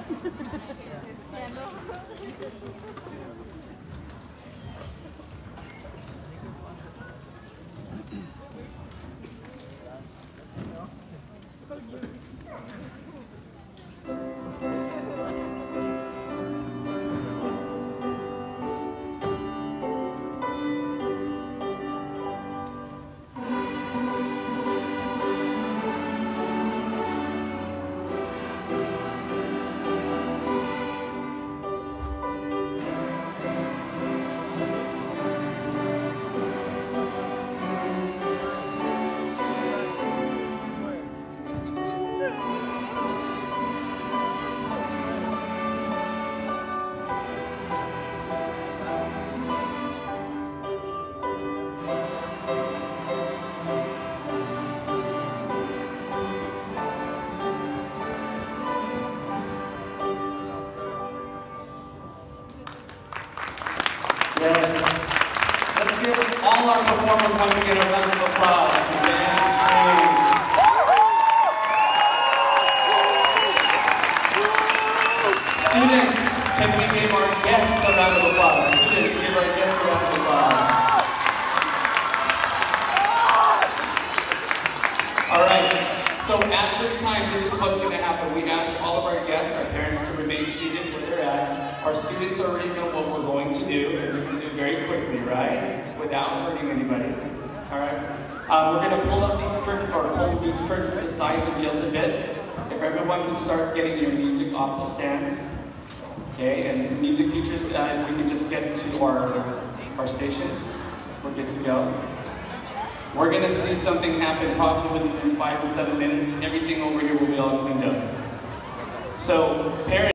Yes. Let's give all our performers once again a round of applause. Students, can we give our guests a round of applause? Students, give our guests a round of applause. All right, so at this time, this is what's going to happen. We ask all of our guests, our parents, to remain seated where they're at. Our students already know what we're going to do, and we're going to do very quickly, right? Without hurting anybody. All right? We're going to pull up these curtains, or pull these curtains to the sides in just a bit. If everyone can start getting your music off the stands. Okay, and music teachers, if we can just get to our stations, we're good to go. We're going to see something happen probably within 5 to 7 minutes. Everything over here will be all cleaned up. So, parents,